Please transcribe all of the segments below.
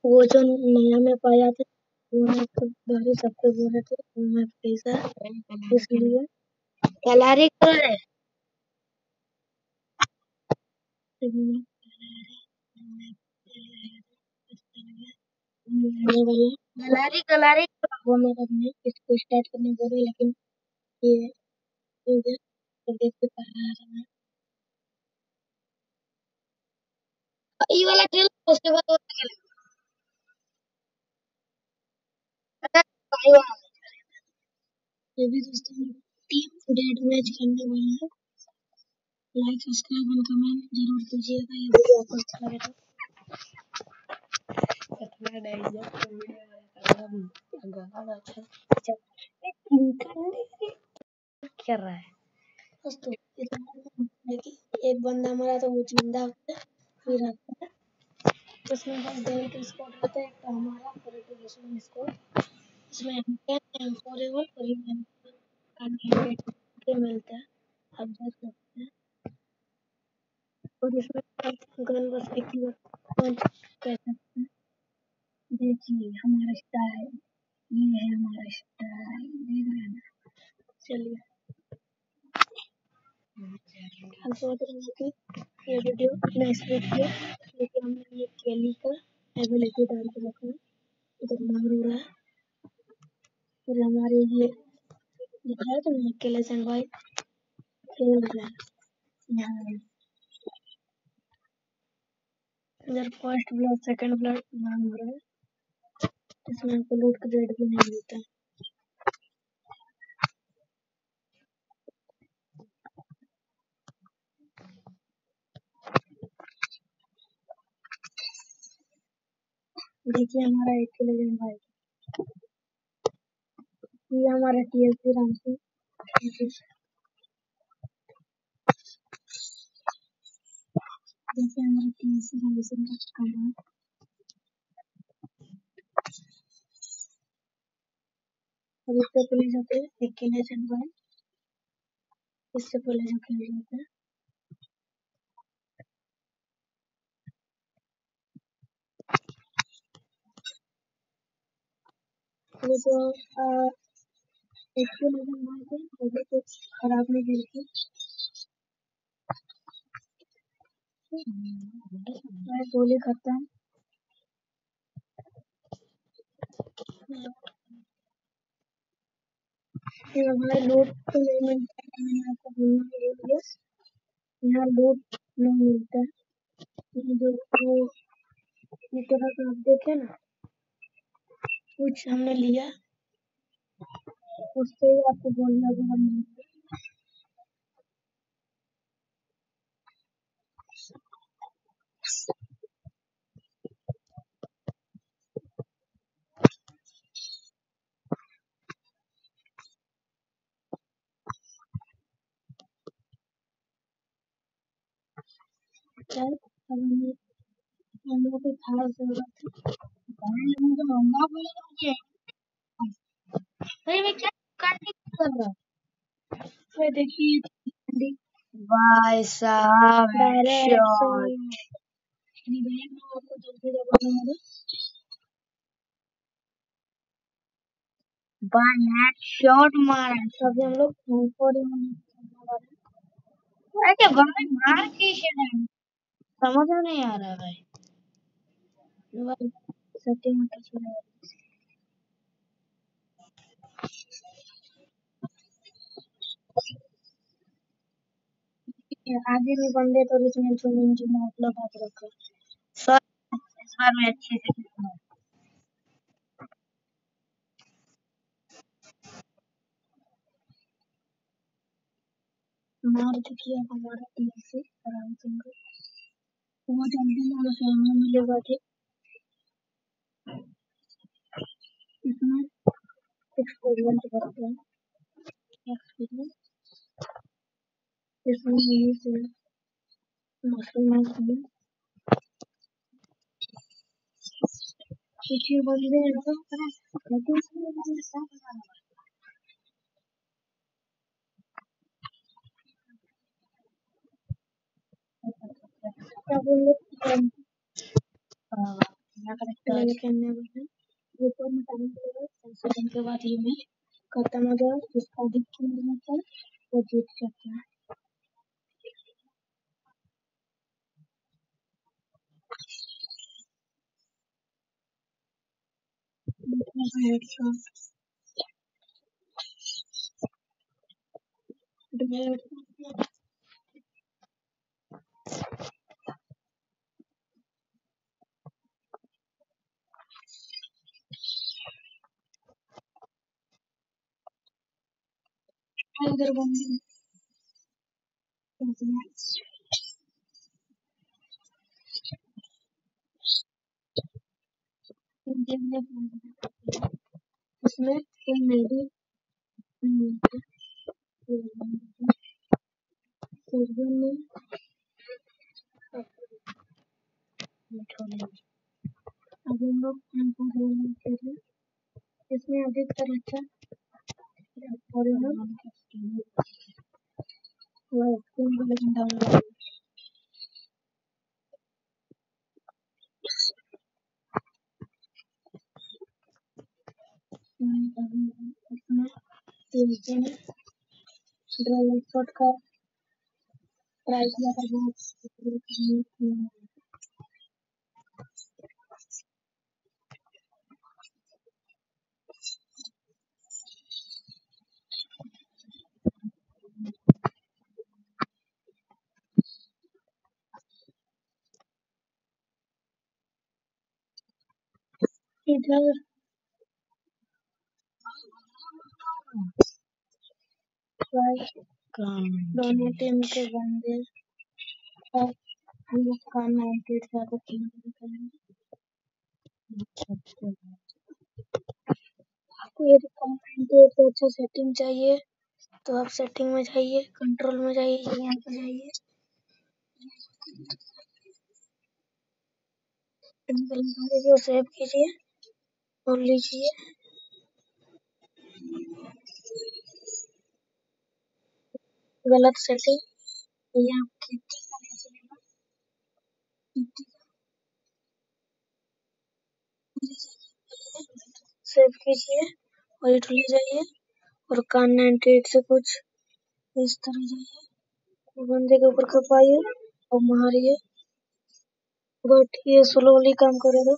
वो जो नया में पाया था वो मैं तो बाहरी सबको बोल रहे थे वो मैं पैसा इसलिए कलारी कलर है। कलारी कलारी वो मेरा नहीं इसको स्टार्ट करने बोले लेकिन ये देख के पढ़ रहा है। ये वाला ट्रेलर उसके बाद ये भी दोस्तों टीम डेट मैच खेलने वाले हैं। लाइक सब्सक्राइब एंड कमेंट जरूर कीजिएगा ये वीडियो आपको अच्छा लगे तो। क्या रहा है दोस्तों एक बंदा मरा तो वो जिंदा होता है फिर आता है उसमें बस डेल का स्कोर रहता है एक हमारा क्वालिफिकेशन स्कोर इसमें हम 10 फॉरएवर और कैंडिडेट के मिलता है आप देख सकते हैं और इसमें गन बस एक ही बार कह सकते हैं देखिए हमारा स्टाइल ये है हमारा स्टाइल देख रहे हैं ना चलिए हम सोच रहे हैं कि ये वीडियो नेक्स्ट वीक है लेकिन हमने ये केली का एबिलिटी डाल के रखा है इधर मार हो रहा है और हमारे ये दिखाया तो मैं अकेले से भाई खेल रहा है यहाँ इधर फर्स्ट ब्लड सेकंड ब्लड मांग हो रहा है इसमें हमको लूट क्रेडिट भी नहीं मिलता है देखिए हमारा एक लेजेंड भाई ये हमारा टीएसपी रामसी देखिए हमारा टीएसपी रामसी का कमाल अब इससे पहले जाते हैं एक के लेजेंड भाई इससे पहले जो खेल जाते हैं वो जो एक के लेजेंड भाई थे वो भी कुछ खराब नहीं खेलते मैं गोली खाता है फिर हमारे लूट तो नहीं मिलता है मैंने आपको बोलना भूल गया यहाँ लूट नहीं मिलता है ये जो वो इस तरह का आप देखे ना कुछ हमने लिया उससे ही आपको गोलियां भी हम मिलती है हम लोग को खास जरूरत है मुझे मम्मा बोले मुझे अरे मैं क्या काटने कर रहा फिर देखिए भाई साहब डायरेक्ट हेडशॉट रिवाइव में आपको जल्दी दबाना होगा भाई हेडशॉट मारा अभी हम लोग फॉर अरे भाई मार कैसे नहीं समझ में नहीं आ रहा भाई सेटिंग में टच हो आगे भी बंदे तो इसमें जो मतलब हाथ रखा सर इस बार मैं अच्छे से खेलूंगा मार चुकी है हमारा टीम से आराम से वो जल्दी मारो सोना मिलेगा ठीक इसमें एक्सपीरियंस बढ़ता है एक्सपीरियंस इसमें यही से मशरूम में पीछे बंदे एकदम लेकिन इसमें बंदे सब क्या बोल रहे लेकिन ऊपर में टाइम लगेगा 10 सेकंड के बाद ये मैच खत्म हो जाएगा। जिसका अधिक पॉइंट रहता है वो जीत जाता है। इधर बंदी उसमें कोई नहीं अब हम लोग इसमें अधिकतर अच्छा डाउनलोड इसमें ड्राइवर शॉट का प्राइस लगा इधर दोनों टीम के बंदे और हम लोग का 98 ज्यादा टीम आपको यदि कमेंट तो अच्छा सेटिंग चाहिए तो आप सेटिंग में जाइए, कंट्रोल में जाइए, यहाँ पे जाइए, सेव कीजिए और लीजिए। गलत सेटिंग ये आपकी सेव कीजिए और इधर ले जाइए और कान 98 से कुछ इस तरह जाइए, बंदे के ऊपर खपाइए और मारिए। बट ये स्लोली काम करेगा।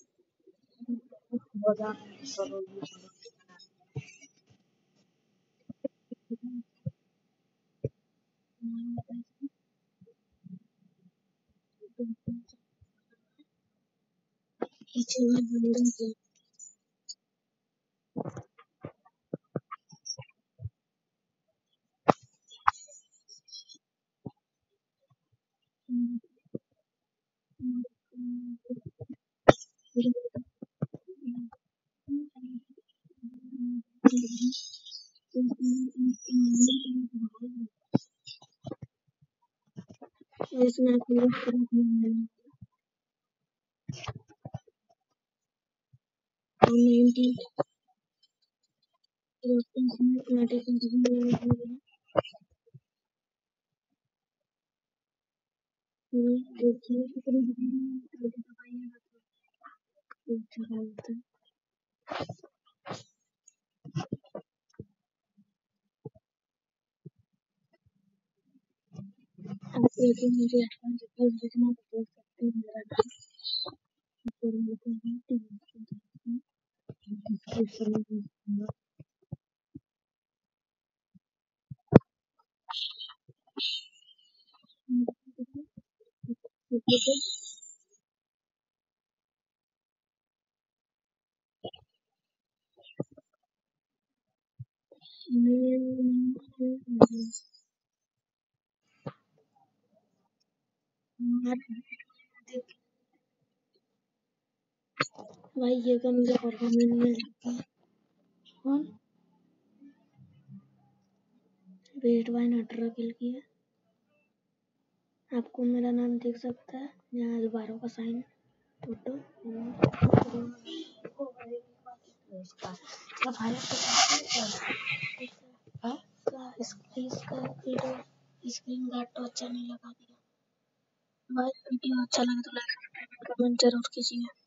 इसमें भाई ये गन मुझे परफॉर्मेंस में लगता है। कौन बेस्ट बाय नटरा किल किया। आपको मेरा नाम देख सकता है यहाँ अलबारो का साइन फोटो इसका स्क्रीन गार्ड तो अच्छा नहीं लगा दिया। भाई वीडियो अच्छा लगे तो लाइक कमेंट जरूर कीजिए।